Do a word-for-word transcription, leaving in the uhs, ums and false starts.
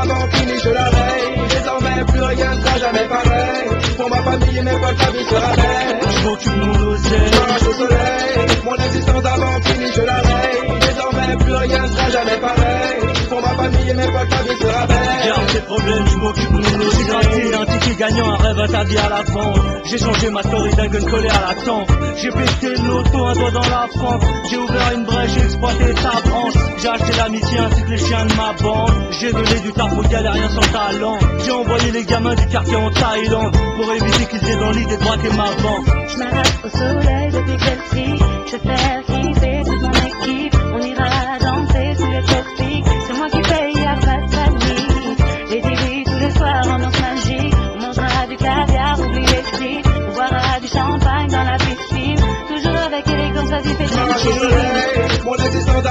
avant fini, je la veille. Désormais plus rien ne sera jamais pareil. Pour ma famille et mes potes, la vie sera belle. Je m'occupe de mon oseille, je marche au soleil. Mon existence avant fini, je la veille. Désormais plus rien ne sera jamais pareil. Pour ma famille et mes potes, la vie sera belle. Garde tes problèmes, je m'occupe de mon oseille. J'ai gratté un ticket gagnant, un rêve interdit à la vente. J'ai changé ma story d'un gun collé à la tempe. J'ai pété de l'auto, un doigt dans la fente. J'ai ouvert une brèche, j'ai exploité ta branche. J'ai acheté l'amitié ainsi que les chiens de ma bande. J'ai donné du taf aux galériens sans talent. J'ai envoyé les gamins du quartier en Thaïlande pour éviter qu'ils aient dans l'idée de braquer ma banque. Je m'arrête au soleil depuis que je suis. Je vais faire kiffer toute mon équipe. On ira danser sous les tropiques. C'est moi qui paye à pas de famille. Les délits tous les soirs, ambiance magique. On mangera du caviar, oublie les frites. On boira du champagne dans la piscine. Toujours avec élégance, vas-y fais je marche au soleil.